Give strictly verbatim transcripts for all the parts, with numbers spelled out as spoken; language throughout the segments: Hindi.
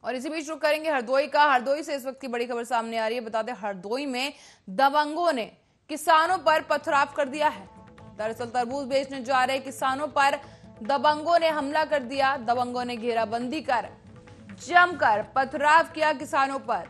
और इसी बीच रुक करेंगे हरदोई का। हरदोई से इस वक्त की बड़ी खबर सामने आ रही है। बता दें हरदोई में दबंगों ने किसानों पर पथराव कर दिया है। दरअसल तरबूज बेचने जा रहे किसानों पर दबंगों ने हमला कर दिया। दबंगों ने घेराबंदी कर जमकर पथराव किया किसानों पर।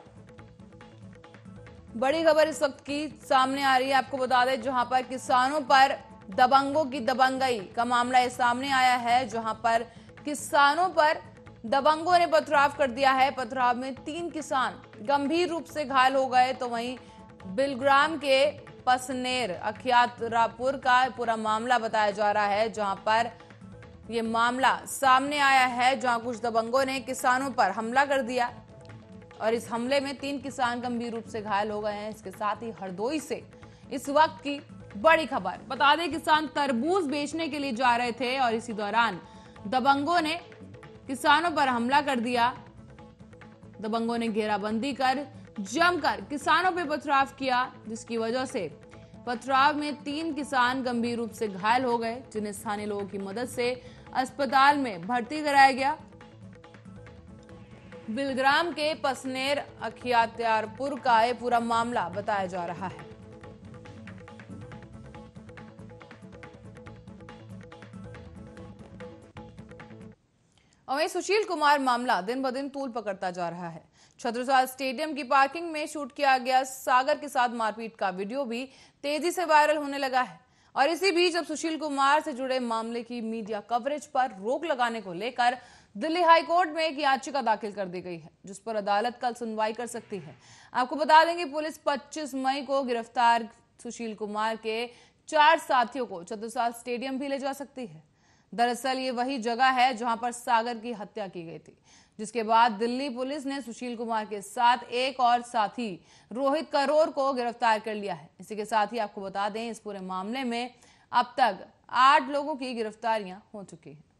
बड़ी खबर इस वक्त की सामने आ रही है। आपको बता दें जहां पर किसानों पर दबंगों की दबंगई का मामला ये सामने आया है, जहां पर किसानों पर दबंगों ने पथराव कर दिया है। पथराव में तीन किसान गंभीर रूप से घायल हो गए। तो वहीं बिलग्राम के पसनेर अखियातरापुर का पूरा मामला बताया जा रहा है, जहां पर यह मामला सामने आया है, जहां कुछ दबंगों ने किसानों पर हमला कर दिया और इस हमले में तीन किसान गंभीर रूप से घायल हो गए हैं। इसके साथ ही हरदोई से इस वक्त की बड़ी खबर। बता दें किसान तरबूज बेचने के लिए जा रहे थे और इसी दौरान दबंगों ने किसानों पर हमला कर दिया। दबंगों ने घेराबंदी कर जमकर किसानों पर पथराव किया, जिसकी वजह से पथराव में तीन किसान गंभीर रूप से घायल हो गए, जिन्हें स्थानीय लोगों की मदद से अस्पताल में भर्ती कराया गया। बिलग्राम के पसनेर अखियातयारपुर का यह पूरा मामला बताया जा रहा है। और वहीं सुशील कुमार मामला दिन ब दिन तूल पकड़ता जा रहा है। छत्रसाल स्टेडियम की पार्किंग में शूट किया गया सागर के साथ मारपीट का वीडियो भी तेजी से वायरल होने लगा है। और इसी बीच अब सुशील कुमार से जुड़े मामले की मीडिया कवरेज पर रोक लगाने को लेकर दिल्ली हाईकोर्ट में एक याचिका दाखिल कर दी गई है, जिस पर अदालत कल सुनवाई कर सकती है। आपको बता दें कि पुलिस पच्चीस मई को गिरफ्तार सुशील कुमार के चार साथियों को छत्रसाल स्टेडियम भी ले जा सकती है। दरअसल ये वही जगह है जहां पर सागर की हत्या की गई थी, जिसके बाद दिल्ली पुलिस ने सुशील कुमार के साथ एक और साथी रोहित करोर को गिरफ्तार कर लिया है। इसी के साथ ही आपको बता दें इस पूरे मामले में अब तक आठ लोगों की गिरफ्तारियां हो चुकी हैं।